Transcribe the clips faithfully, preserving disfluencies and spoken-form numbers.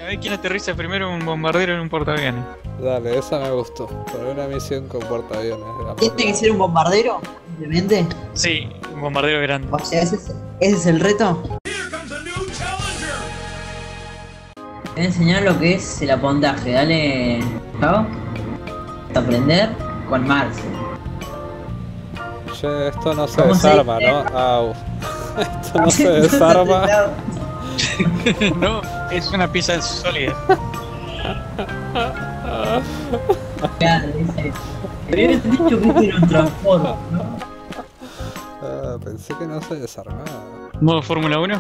ver quién aterriza primero un bombardero en un portaaviones. Dale, esa me gustó. Por una misión con portaaviones. ¿Tiene que ser un bombardero? Simplemente. Sí, un bombardero grande. O sea, ese es, ese es el reto. Te voy a enseñar lo que es el apontaje. Dale, Gabo. Aprender con Marce. Che, esto no se ¿Cómo se desarma, dice? ¿no? Au. Esto no se desarma. No, es una pieza sólida. Claro, dice. Me habías dicho que este era un transporte, ¿no? Ah, pensé que no se desarmaba. ¿Modo Fórmula uno?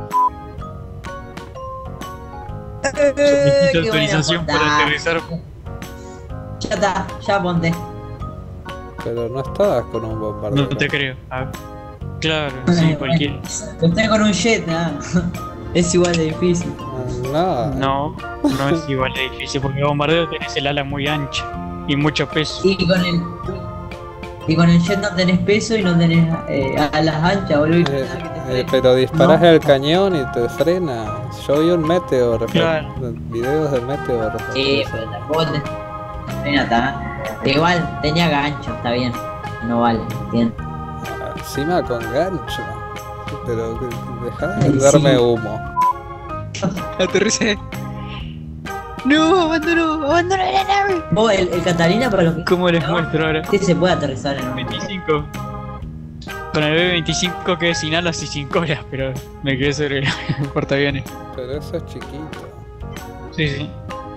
Eh, Solicito qué buena autorización para apuntada. aterrizar. Ya está, ya apunté. Pero no estabas con un bombardero. No te creo. Ah, claro, sí, cualquiera. Estoy con un jet, nada. Es igual de difícil. No, No, no es igual de difícil porque el bombardero tenés el ala muy ancha y mucho peso. Y con el. Y con el jet no tenés peso y no tenés eh, alas anchas, boludo. y Eh, nada que te eh, frene. pero disparas No. el cañón y te frena. Yo vi un meteor, Claro. videos de meteor. Sí, pero tampoco te frena tan. Igual, tenía gancho, está bien. No vale, ¿entiendes? Encima con gancho. Pero deja de Ay, darme sí. humo. Aterricé. No, abandonó, abandonó la nave. Vos, el, el Catalina, para lo que. ¿Cómo les ¿no? muestro ahora? Sí se puede aterrizar en un. veinticinco. Con el B veinticinco quedé sin alas y sin colas, pero me quedé sobre el portaaviones. Pero eso es chiquito. Sí, sí.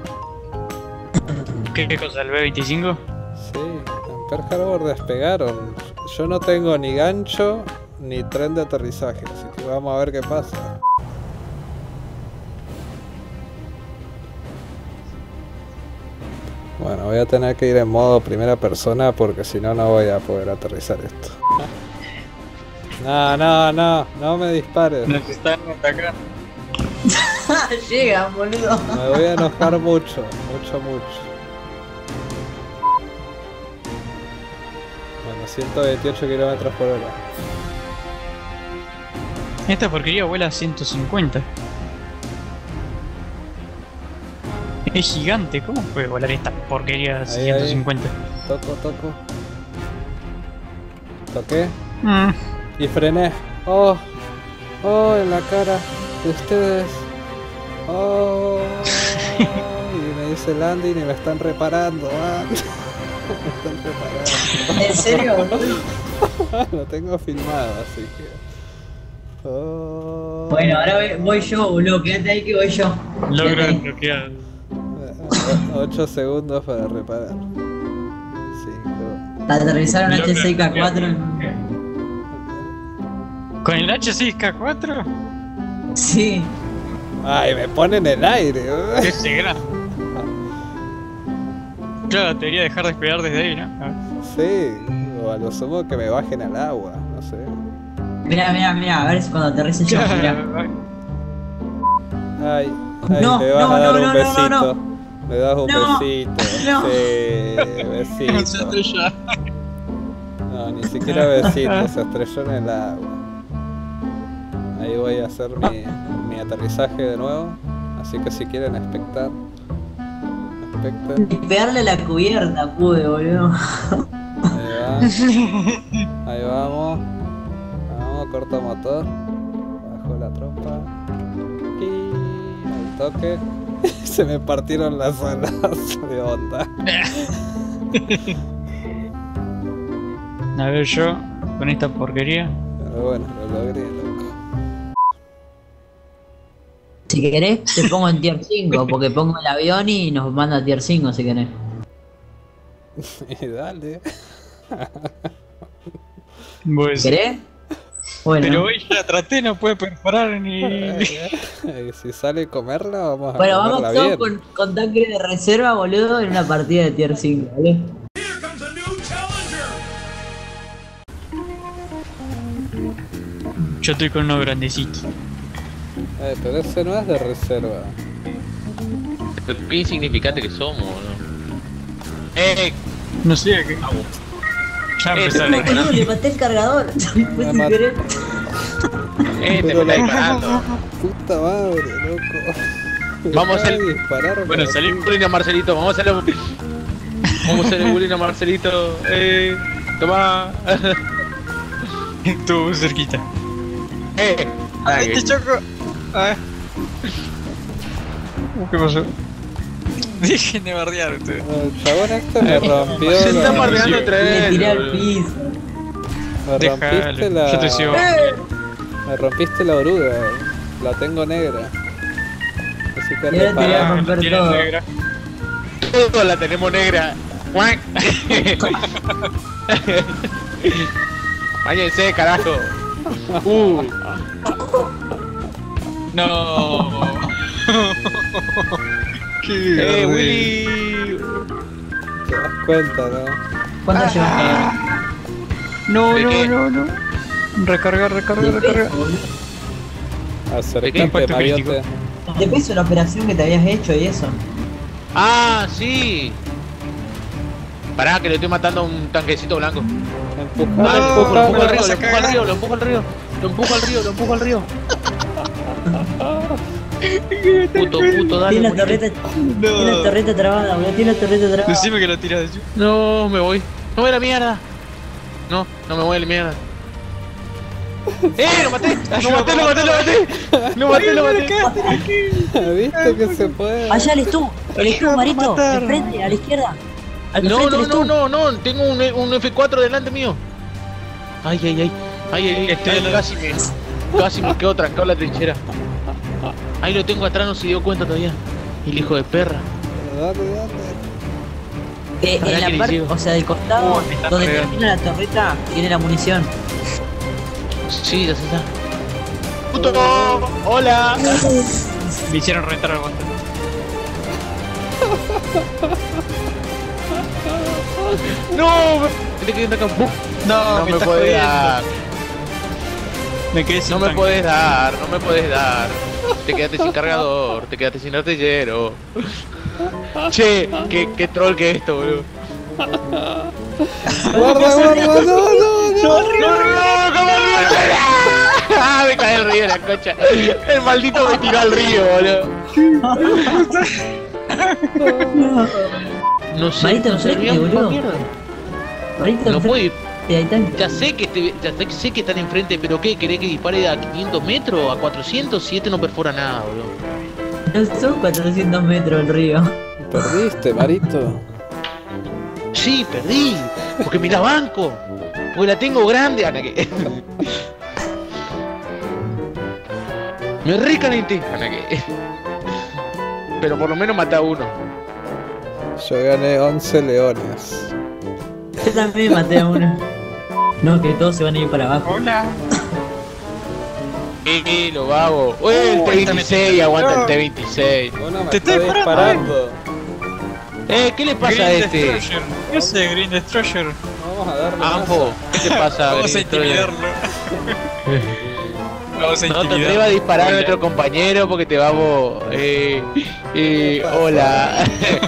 ¿Qué, qué cosa? ¿El B veinticinco? Sí, en Pearl Harbor despegaron. Yo no tengo ni gancho ni tren de aterrizaje, así que vamos a ver qué pasa. Bueno, voy a tener que ir en modo primera persona porque si no, no voy a poder aterrizar esto. No, no, no, no me dispares. Nos están atacando. Llegan, boludo. Me voy a enojar mucho, mucho, mucho. Bueno, ciento veintiocho kilómetros por hora. Esta porquería vuela a ciento cincuenta. Es gigante, ¿cómo puede volar esta porquería a Ahí, ciento cincuenta? Toco, toco. Toqué Mm. y frené. Oh, oh, en la cara de ustedes. Oh, y me dice landing y me están reparando. Ah. Me están reparando. ¿En serio, boludo? Lo tengo filmado, así que. Oh. Bueno, ahora voy, voy yo, boludo. Quédate ahí que voy yo. Logro Quédate ahí. desbloquear. ocho segundos para reparar. cinco. Aterrizaron Logro H seis K cuatro. desbloquear. ¿Con el H seis K cuatro? Sí. Ay, me pone en el aire. Ese gran. Claro, debería dejar de despegar desde ahí, ¿no? Ah. Sí, o a lo sumo que me bajen al agua, no sé. Mira, mira, mira. A ver si cuando aterrice yo. Mirá. Ay, ay, No, me vas no, a dar no, un no, no, besito. no. Me das un No, besito. no. Sí, Se besito. estrelló. No, ni siquiera besito, se estrelló en el agua. Ahí voy a hacer mi, mi aterrizaje de nuevo. Así que si quieren espectar, especten. Ni pegarle a la cubierta pude, boludo. Ahí va. Ahí vamos. Vamos, corto motor. Bajo la trompa. Y al toque. Se me partieron las alas de onda. A ver yo, con esta porquería. Pero bueno, lo logré, loco. Si querés, te pongo en tier cinco, porque pongo el avión y nos manda a tier cinco si querés. Y dale. Pues, ¿Querés? Bueno, pero hoy ya traté, no puede perforar ni. Y si sale comerla, vamos a bueno vamos comerla todos bien. con, con tanque de reserva, boludo, en una partida de tier cinco, ¿vale? Yo estoy con uno grandecito. Eh, pero ese no es de reserva. Pero qué insignificante que somos, ¿no? ¡Eh! No sé qué. Ya Eh, empezaron. pero- Boludo, le maté el cargador. Fue sin mat- querer. ¡Eh! Te Pero me está la- disparando. Puta madre, loco. Vamos a hacer. disparar. Bueno, salí. Bullying a Marcelito, vamos a hacer. Vamos a hacer el bullying a Marcelito. Eh, toma. Estuvo cerquita. Eh. ¡Ay, te choco! Ah. ¿Qué pasó? Dejen de bardear ustedes. El chabón este me rompió. Se está la- bardeando entre Me tiré al él. piso. Me rompiste Déjalo, la. yo te sigo. Me rompiste la oruga. La tengo negra. Así que Y ahora te voy a repará. romper Tiene todo. negra. Todos la tenemos negra. Guac. Váyanse, carajo. Uh. No. Qué Eh, garde. Willy. Te das cuenta, ¿no? ¿Cuánto llevas? No, ¿De qué? no, no, no. Recarga, recarga, recarga. Acercate, impacto Mariote. ¿De peso la operación que te habías hecho y eso? Ah, sí. Pará, que le estoy matando a un tanquecito blanco. Empuja, Ah, lo empuja. empujo al río, vas lo a empujo al cagar. río, lo empujo al río. Lo empujo al río, lo empujo al río. Puto, puto, dale. Tiene la morite. torreta, tiene la torreta trabada, boludo. Tiene la torreta trabada. Decime que lo tiras de No, me voy. No voy a la mierda. No, no me voy a la mierda. ¡Eh! ¡Lo maté! ¡Lo maté, lo maté, lo maté! ¡Lo maté, lo maté! ¿Viste que se puede? Allá el tú, el tú, Marito, de frente, a la izquierda. Al No, frente, no, el no, tú. no, no, tengo un, un F cuatro delante mío. Ay, ay, ay. Ay, ay, ay, Estoy ay, al- casi me. Casi me quedo trancado en la trinchera. Ahí lo tengo atrás, no se dio cuenta todavía. El hijo de perra. Dale, dale. Eh, Pará en que la le parte, llego. o sea, del costado, Oh, me está donde pegando. termina la torreta, tiene la munición. Sí, ya se está. ¡Puto! ¡Hola! Me hicieron reventar al guante. ¡No! Me te quedé acá. ¡Buf! No, No me me estás podés jodiendo. dar. Me quedé sin No me tanque. podés dar, no me podés dar. Te quedaste sin cargador, te quedaste sin artillero. Che, qué, qué troll que es esto, boludo. Guarda, guarda, no, no, no. ¡No, no, cómo río! ¡Ah, me cae el río, la concha! El maldito me tiró al río, boludo. No sé, Marito, no sé, enfrente, digamos, boludo. mierda. Ahorita No puedo ir. ahí está. Ya sé que te, ya sé, sé que están enfrente, pero ¿qué? ¿Querés que dispare a quinientos metros? ¿A cuatrocientos? Si este no perfora nada, boludo. No son cuatrocientos metros el río. Perdiste, Marito. Sí, perdí. Porque me la banco. Porque la tengo grande, Ana. Que... me recalenté, Ana. Que... pero por lo menos maté a uno. Yo gané once leones. Yo también maté a uno. No, que todos se van a ir para abajo. Hola. Eh, lo vago. Ué, el T veintiséis, aguanta el T veintiséis. Uno me Te está estoy disparando. Eh, ¿qué le pasa a Green este? Destroyer. ¿Qué hace Green Destroyer? Vamos a darle. Ampo, ¿qué te pasa? Vamos a Green Destroyer? intimidarlo. Vamos a No te intimidarlo. atrevas a disparar a Hola. nuestro compañero porque te vamos. Eh, eh, hola.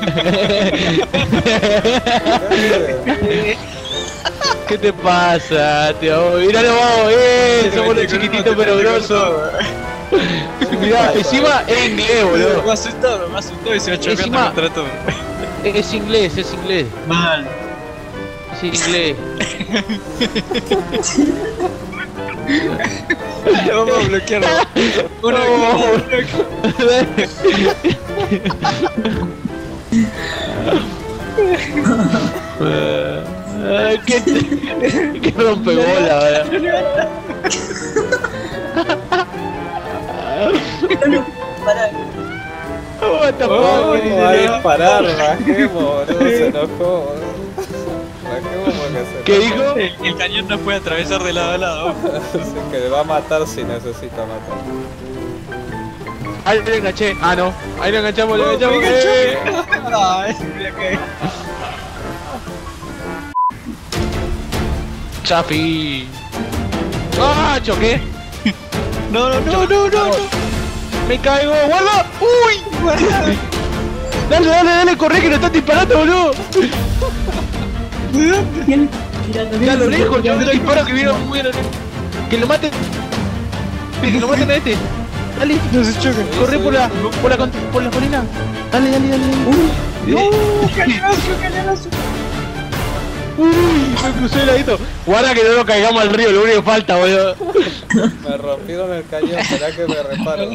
¿Qué te pasa? Te amo. Mirá, lo vamos, eh. Somos los chiquititos pero grosos. Mirá, encima es inglés, Me boludo. asustó, me asustó y se va chocando Encima- contra todo. Es inglés, es inglés. Mal. Es inglés. Vamos a bloquearlo. Uno Ay, qué, qué rompebola, ¿verdad? What the Oh, fuck, va a disparar, rajemos, boludo. Se enojó, boludo. Rajemos porque se ¿Qué enojó. dijo? el, el cañón no puede atravesar de lado a lado. Dice que le va a matar si necesita matar. Ahí lo enganché. Ah, no. Ahí lo enganchamos, lo enganchamos. me enganché. Eh. Ah, es la que- Chafi. ¡Ah! Choqué. No, no, no, no, no. Me caigo. ¡Guarda! ¡Uy! Dale, dale, dale, corre que nos están disparando, boludo. Ya a lo lejos, yo me disparo que vieron muy a lo lejos. Que lo maten. Que lo maten a este. dale. No se chocan. Corre por la, por la, por la colina. Dale, dale, dale. ¡No! ¡Cañonazo, cañonazo! Uy, me crucé el ladito. Guarda que no nos caigamos al río, lo único que falta, boludo. Me rompieron el cañón, será que me reparo.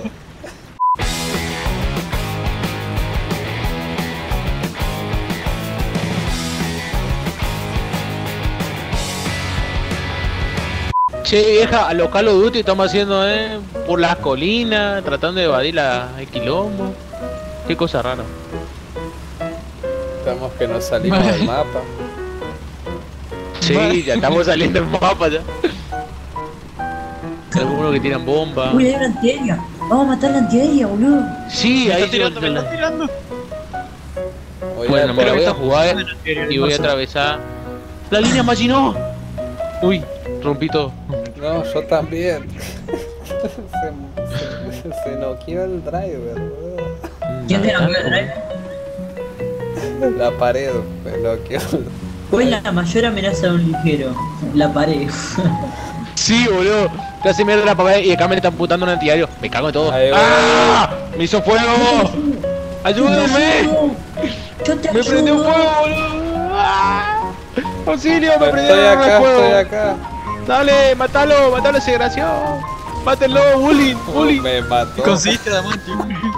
Che, vieja, a los Call of Duty estamos haciendo, eh, por las colinas, tratando de evadir la, el quilombo. Qué cosa rara. Estamos que nos salimos del mapa. Sí, ya estamos saliendo en mapa ya. Algunos que tiran bomba. Uy, hay una antiaérea. Vamos a matar la antiaérea, boludo. Sí, Me ahí está tirando, me yo- está tirando. Voy Bueno, a- me la voy a voy jugar y voy a atravesar la línea Maginot. Uy, rompí todo. No, yo también. se, se, se noqueó el driver, boludo. ¿Quién te cambió el drive? La pared me noqueó. ¿Cuál es la mayor amenaza de un ligero? La pared. Sí, boludo. Casi me la pared y acá me están putando un antiaéreo. Me cago en todo. Ahí va. ¡Ah! ¡Me hizo fuego! ¡Ayúdenme! Yo te ¡Me prendió ayudo. fuego, boludo! ¡Ah! ¡Auxilio! ¡Me prendió Estoy acá, fuego! estoy acá. ¡Dale! ¡Matalo! ¡Matalo ese desgraciado! ¡Mátenlo! ¡Bullying! ¡Bullying! Me mató. Conseguiste diamante.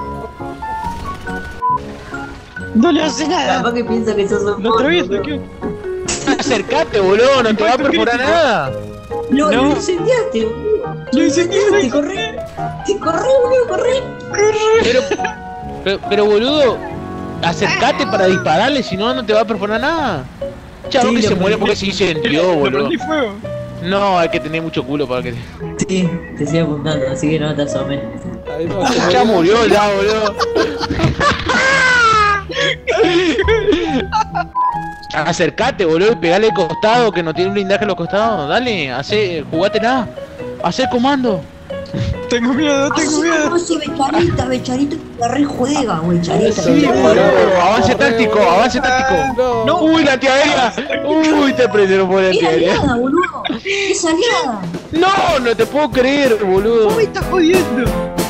No le hace nada. Capaz que piensa que sos un Lo atraviesa, ¿qué? Acercate, boludo, no te va a perforar nada. Lo, No. lo incendiaste, boludo. Lo incendiaste. Te corre. Te corre, boludo, corre. Pero, pero, pero boludo, acercate para dispararle, si no, no te va a perforar nada. Chavo Sí, que lo se muere prendí. porque se incendió, Lo boludo. prendí fuego. No, hay que tener mucho culo para que... Sí, te sigue apuntando, así que no te asomes. Ahí no, Ya murió, ya, boludo. Acercate, boludo, y pegale al costado, que no tiene un blindaje a los costados. Dale, hacé, jugátela. Hacé comando. Tengo miedo, tengo miedo. No, ese Becharita, Becharita la re juega, güey, Becharita. Sí, Corre, boludo, avance corre, táctico, boludo. avance táctico. No. Uy, la antiaérea. Uy, te prendieron por la Es antiaérea. aliada, boludo. Es aliada. No, no te puedo creer, boludo. Me está jodiendo.